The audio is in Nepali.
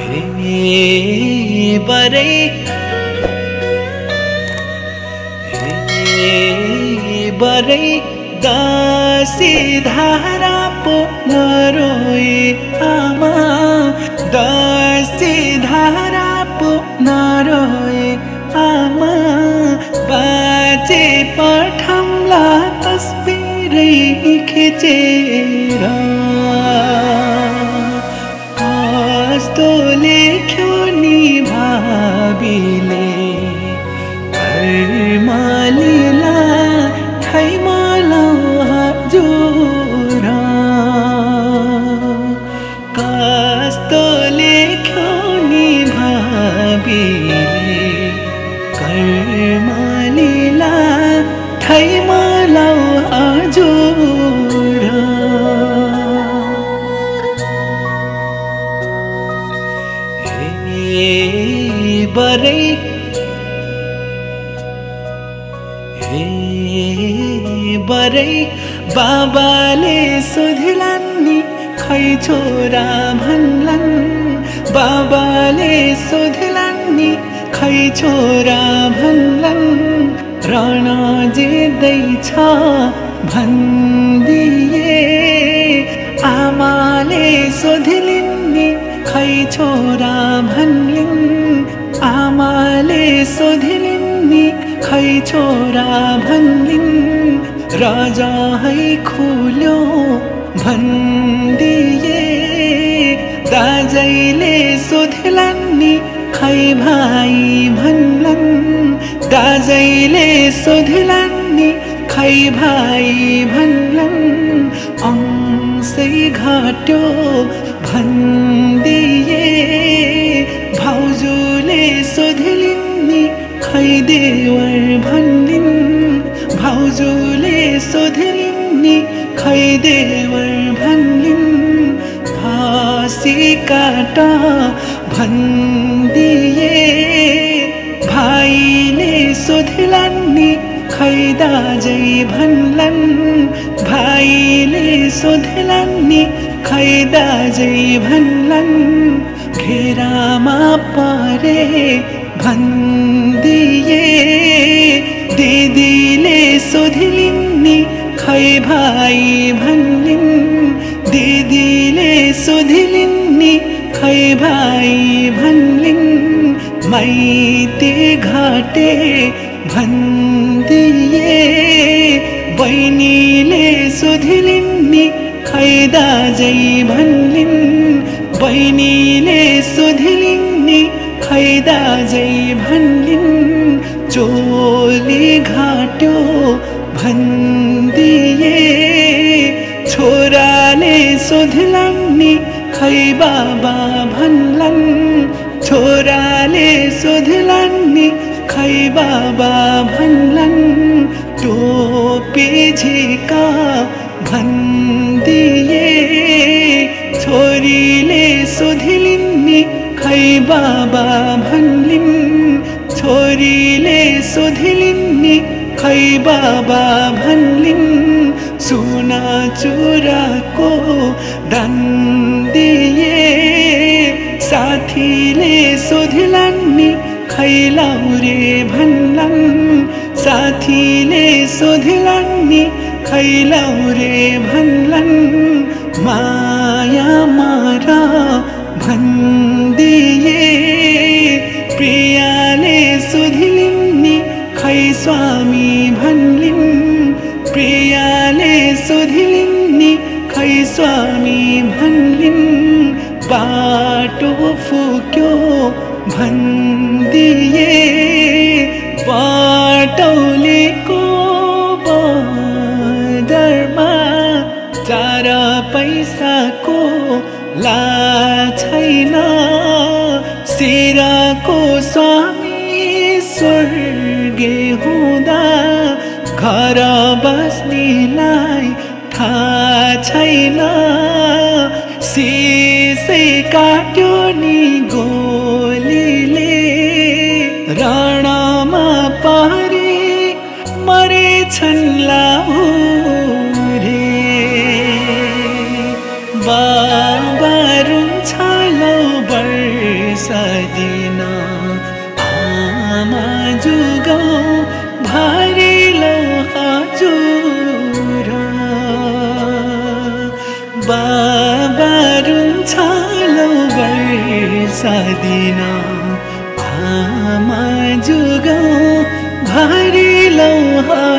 हे बरै बरै दासी धारा पो नरोए आमा दासी धारा पो नरोए आमा बाजे पठाउँला तस्बिरै खिचेर कस्तो लेख्यो नि भाबीले कर्मलीला हजुर कस्तो लेख्यो नि भाबीले कर्मलीला हजुर हे बरै बरै बाबाले सोधिलान् नि खै छोरा भन्लान् बाबाले सोधिलान् नि खै छोरा भन्लान् रण जित्दैछ भन्दिए आमाले सोधिलिन् नि खै छोरा भन्लिन् आमाले सोधिलिन् नि खै छोरा भन्लिन् राजा है खुल्यो भन्दिए दाजैले सोधिलान् नि खै भाइ भन्लान् दाजैले सोधिलान् नि खै भाइ भन्लान् अंशै घट्यो भन्दिए भाउजूले सोधिलिन् नि खै देवर भन्लिन् भाउजूले सोधिलिन् नि खै देवर भन्लिन् फाँसी काट भन्दिए भाइले सोधिलान् नि खै दाजै भन्लान् भाइले सोधिलान् नि खै दाजै भन्लान् घेरामा परे भन्दिए दिदीले सोधिलिन् नि खै भाइ भन्लिन् दिदीले सोधिलिन् नि खै भाइ भन्लिन् माइती घाटे भन्दिए बहिनीले सोधिलिन् नि खै दाजै भन्लिन् बहिनीले सोधिलिन् नि खै दाजै भन्लिन् चोली घाट्यो भन्दिए छोराले सोधिलान् नि खै बाबा भन्लान् छोराले सोधिलान् नि खै बाबा भन्लान् टोपी झिका भन्दिए छोरीले सोधिलिन् नि खै बाबा भन्लिन् छोरीले सोधिलिन् नि खै बाबा भन्लिन् सुना चुराको दान दिए साथीले सोधिलान् नि खै लाउरे भन्लान् साथीले सोधिलान् नि खै लाउरे भन्लान् माया मार भन्दिए प्रियाले सोधिलिन् नि खै स्वामी भन्लिन् प्रियाले सोधिलिन् नि खै स्वामी भन्लिन् बाटो फुक्यो भन्दिए बाटौलीको बदरमा 4 पैसाको ला छैन शिरको स्वामी स्वर्गे हुँदा घर बस्नेलाई थाहा छैन सिसै काट्यो नि गोलीले रणमा पारी मरेछन् लाहुरे बाबा रुन्छ लौ सदिना आमा जुगाऊ भारी लो हजुर बाबा रुन्छालो वर्षदिना आमा जुगाऊ भारी लो